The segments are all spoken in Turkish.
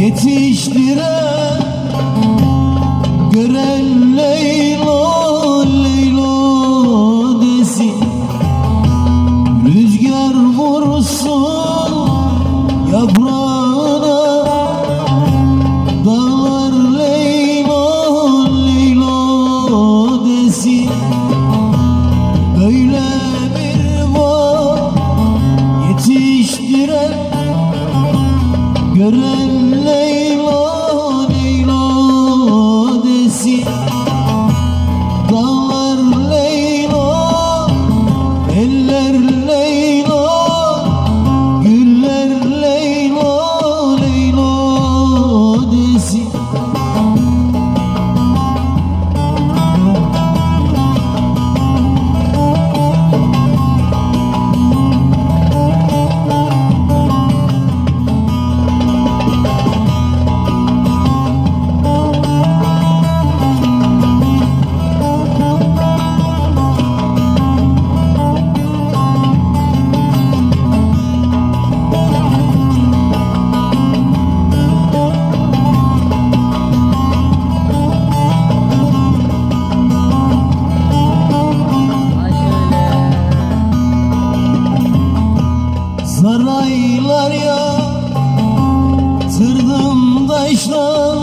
yetiştiren, gören Leyla Leyla desin. Rüzgar vursun yaprağına, dağlar Leyla Leyla desin. Böyle bir var yetiştiren, gören Leyla Leyla desin. Dağlar Leyla, eller Leyla, güller Leyla Leyla desin. Saraylar ya tırdım taşlar,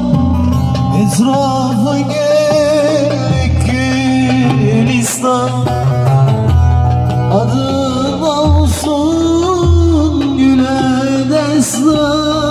etrafı gelik gülistan. Adın olsun güle destan.